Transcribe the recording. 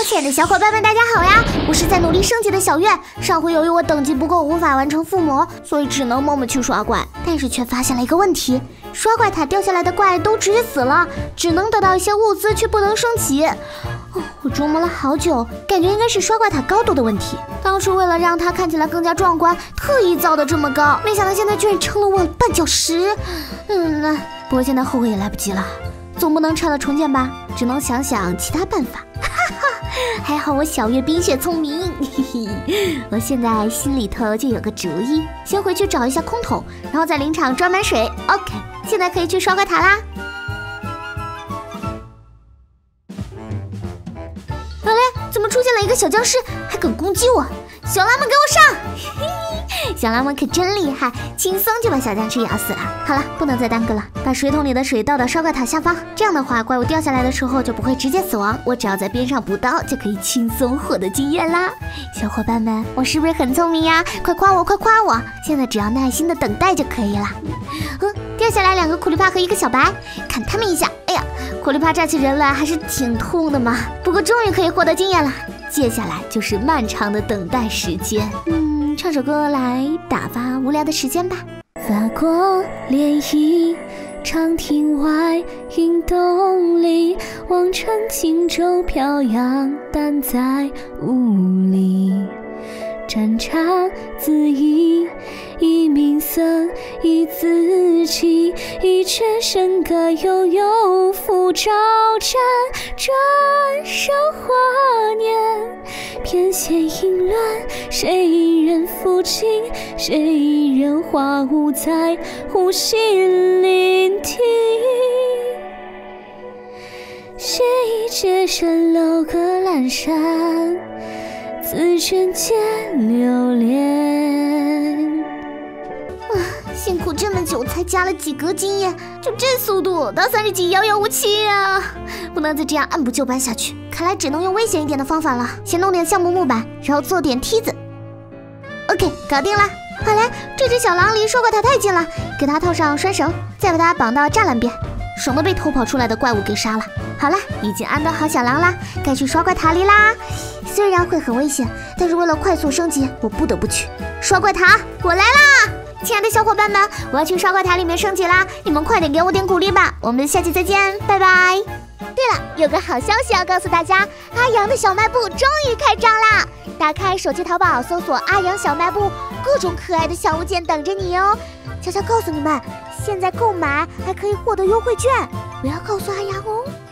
亲爱的小伙伴们，大家好呀！我是在努力升级的小月。上回由于我等级不够，无法完成附魔，所以只能默默去刷怪，但是却发现了一个问题：刷怪塔掉下来的怪都直接死了，只能得到一些物资，却不能升级。我琢磨了好久，感觉应该是刷怪塔高度的问题。当初为了让它看起来更加壮观，特意造的这么高，没想到现在居然成了我绊脚石。不过现在后悔也来不及了，总不能拆了重建吧，只能想想其他办法。还好我小月冰雪聪明，我现在心里头就有个主意，先回去找一下空桶，然后在林场装满水。OK， 现在可以去刷怪塔啦。好嘞，怎么出现了一个小僵尸，还敢攻击我？小狼们给我上！小狼们可真厉害，轻松就把小僵尸咬死了。好了，不能再耽搁了，把水桶里的水倒到刷怪塔下方，这样的话怪物掉下来的时候就不会直接死亡，我只要在边上补刀就可以轻松获得经验啦。小伙伴们，我是不是很聪明呀？快夸我，快夸我！现在只要耐心的等待就可以了。掉下来2个苦力怕和1个小白，砍他们一下。哎呀，苦力怕炸起人来还是挺痛的嘛，不过终于可以获得经验了。接下来就是漫长的等待时间。唱首歌来打发无聊的时间吧。法国涟漪，长亭外，阴洞里，望穿轻舟飘扬，淡在雾里。战场自缢，一名僧，一自弃，一阙笙歌悠悠复招展，转手华年，偏舷淫乱，谁一人抚琴，谁一人花舞在呼吸聆听，谁借身楼阁阑珊，自卷间流连。辛苦这么久才加了几格经验，就这速度，到30级遥遥无期啊！不能再这样按部就班下去，看来只能用危险一点的方法了。先弄点橡木木板，然后做点梯子。OK， 搞定了。好嘞，这只小狼离刷怪塔太近了，给它套上拴绳，再把它绑到栅栏边，省得被偷跑出来的怪物给杀了。好了，已经安顿好小狼啦，该去刷怪塔里啦。虽然会很危险，但是为了快速升级，我不得不去刷怪塔。我来啦！亲爱的小伙伴们，我要去刷怪塔里面升级啦！你们快点给我点鼓励吧！我们下期再见，拜拜。对了，有个好消息要告诉大家，阿阳的小卖部终于开张啦！打开手机淘宝，搜索阿阳小卖部，各种可爱的小物件等着你哦。悄悄告诉你们，现在购买还可以获得优惠券，不要告诉阿阳哦。